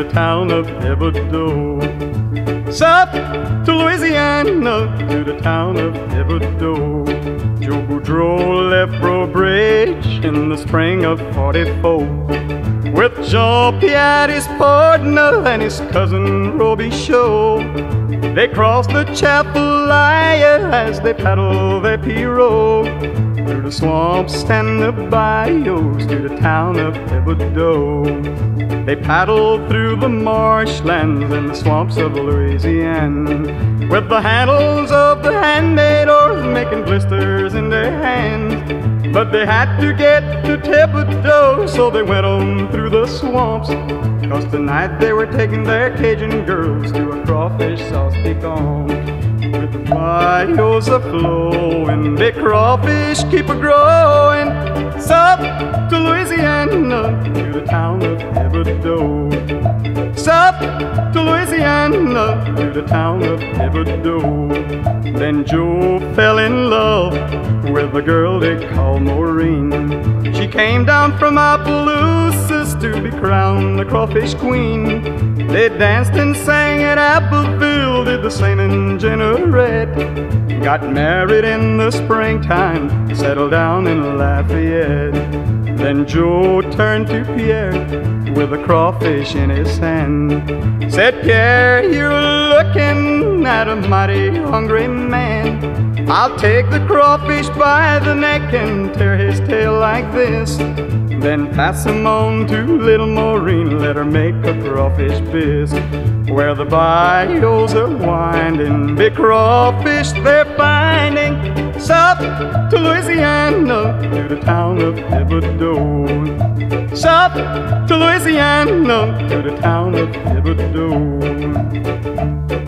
town of Thibodeau. South to Louisiana, to the town of Thibodeau. Joe Boudreaux left Bridge in the spring of '44 with Jean-Pierre, his partner, and his cousin Robichaud. They crossed the Chapelaya as they paddled their pirogue through the swamps and the bayous to the town of Thibodeau. They paddled through the marshlands and the swamps of Louisiana with the handles of the handmade oars making blisters in their hands. But they had to get to Thibodeau, so they went on through the swamps, 'cause tonight they were taking their Cajun girls to a crawfish sauce piquant. With the bayous a-flowing, big crawfish keep a-growing. South to Louisiana, to the town of Thibodeau. South to Louisiana, to the town of Thibodeau. Then Joe fell in love with a girl they called Maureen. She came down from Opelousas to be crowned the crawfish queen. They danced and sang at Abbeville, did the same in Jeanneret. Got married in the springtime, settled down in Lafayette. Then Joe turned to Pierre with a crawfish in his hand. Said, Pierre, you're looking at a mighty hungry man. I'll take the crawfish by the neck and tear his tail like this. Then pass him on to little Maureen, let her make a crawfish bisque. Where the bayous are winding, big crawfish they're finding. South to Louisiana, to the town of Thibodeau. South to Louisiana, to the town of Thibodeau.